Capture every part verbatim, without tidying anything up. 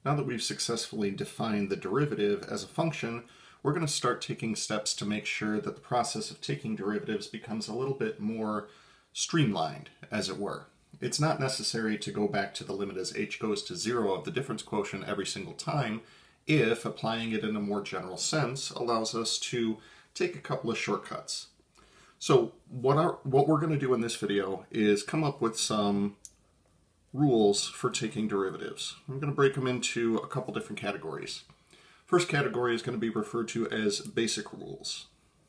Now that we've successfully defined the derivative as a function, we're going to start taking steps to make sure that the process of taking derivatives becomes a little bit more streamlined, as it were. It's not necessary to go back to the limit as h goes to zero of the difference quotient every single time if applying it in a more general sense allows us to take a couple of shortcuts. So what, our, what we're going to do in this video is come up with some rules for taking derivatives. I'm going to break them into a couple different categories. First category is going to be referred to as basic rules.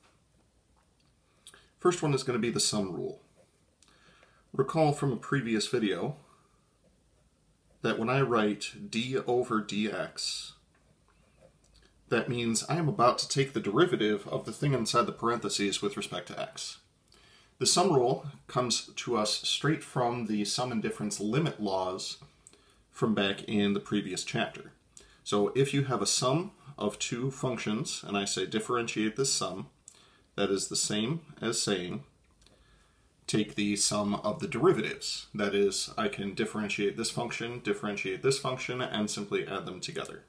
First one is going to be the sum rule. Recall from a previous video that when I write d over dx, that means I am about to take the derivative of the thing inside the parentheses with respect to x. The sum rule comes to us straight from the sum and difference limit laws from back in the previous chapter. So if you have a sum of two functions, and I say differentiate this sum, that is the same as saying take the sum of the derivatives. That is, I can differentiate this function, differentiate this function, and simply add them together.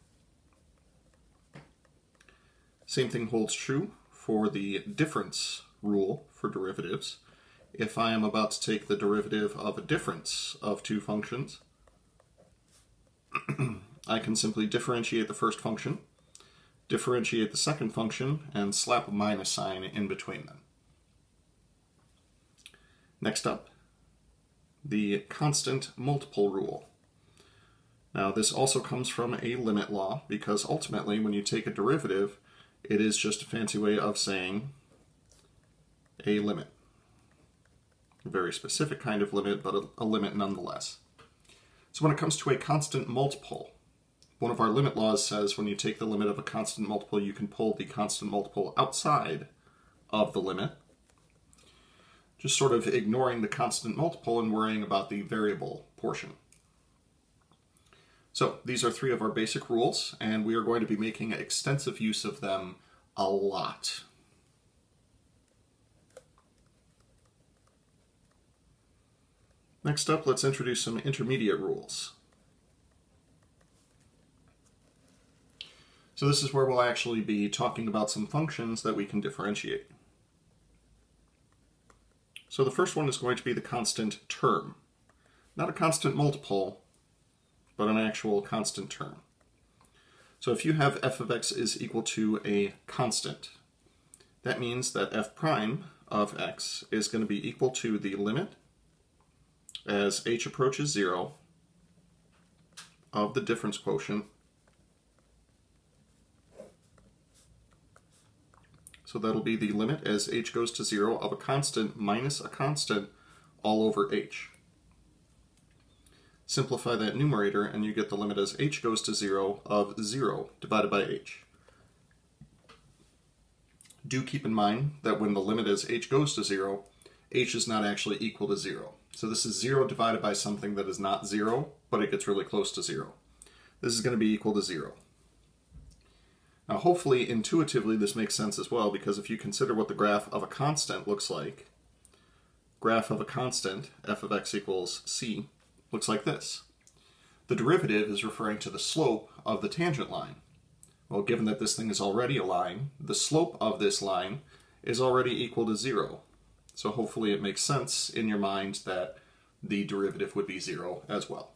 Same thing holds true for the difference rule for derivatives. If I am about to take the derivative of a difference of two functions, I can simply differentiate the first function, differentiate the second function, and slap a minus sign in between them. Next up, the constant multiple rule. Now this also comes from a limit law, because ultimately when you take a derivative, it is just a fancy way of saying a limit. A very specific kind of limit, but a, a limit nonetheless. So when it comes to a constant multiple, one of our limit laws says when you take the limit of a constant multiple, you can pull the constant multiple outside of the limit, just sort of ignoring the constant multiple and worrying about the variable portion. So these are three of our basic rules, and we are going to be making extensive use of them a lot. Next up, let's introduce some intermediate rules. So this is where we'll actually be talking about some functions that we can differentiate. So the first one is going to be the constant term. Not a constant multiple, but an actual constant term. So if you have f of x is equal to a constant, that means that f prime of x is going to be equal to the limit as h approaches zero of the difference quotient. So that'll be the limit as h goes to zero of a constant minus a constant all over h. Simplify that numerator and you get the limit as h goes to zero of zero divided by h. Do keep in mind that when the limit as h goes to zero, h is not actually equal to zero. So this is zero divided by something that is not zero, but it gets really close to zero. This is going to be equal to zero. Now hopefully intuitively this makes sense as well, because if you consider what the graph of a constant looks like, graph of a constant, f of x equals c, looks like this. The derivative is referring to the slope of the tangent line. Well, given that this thing is already a line, the slope of this line is already equal to zero. So hopefully it makes sense in your mind that the derivative would be zero as well.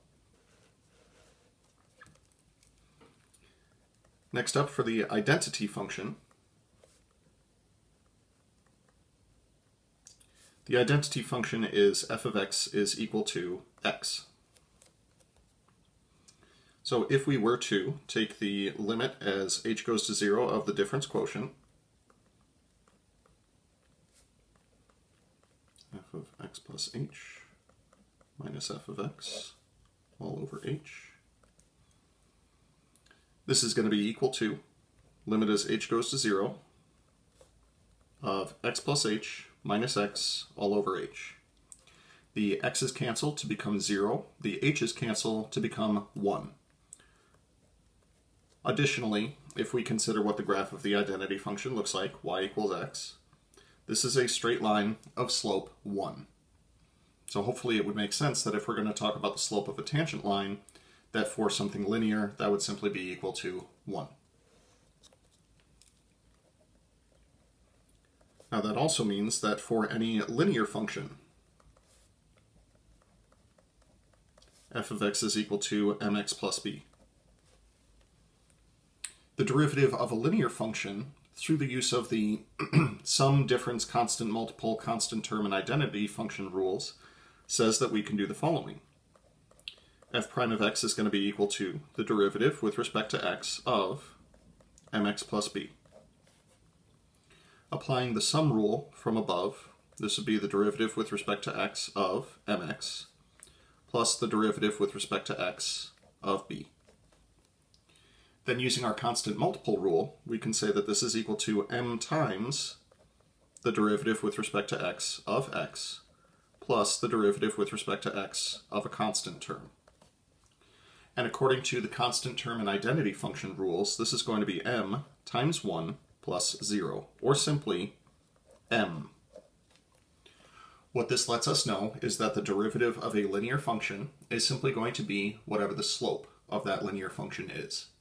Next up, for the identity function, the identity function is f of x is equal to x. So if we were to take the limit as h goes to zero of the difference quotient, f of x plus h minus f of x all over h, this is going to be equal to limit as h goes to zero of x plus h minus x all over h. The x's cancel to become zero, the h's cancel to become one. Additionally, if we consider what the graph of the identity function looks like, y equals x, this is a straight line of slope one. So hopefully it would make sense that if we're going to talk about the slope of a tangent line, that for something linear, that would simply be equal to one. Now that also means that for any linear function, f of x is equal to mx plus b. The derivative of a linear function, through the use of the sum, difference, constant, multiple, constant term, and identity function rules, says that we can do the following. F prime of x is going to be equal to the derivative with respect to x of mx plus b. Applying the sum rule from above, this would be the derivative with respect to x of mx plus the derivative with respect to x of b. Then using our constant multiple rule, we can say that this is equal to m times the derivative with respect to x of x plus the derivative with respect to x of a constant term. And according to the constant term and identity function rules, this is going to be m times one plus zero, or simply m. What this lets us know is that the derivative of a linear function is simply going to be whatever the slope of that linear function is.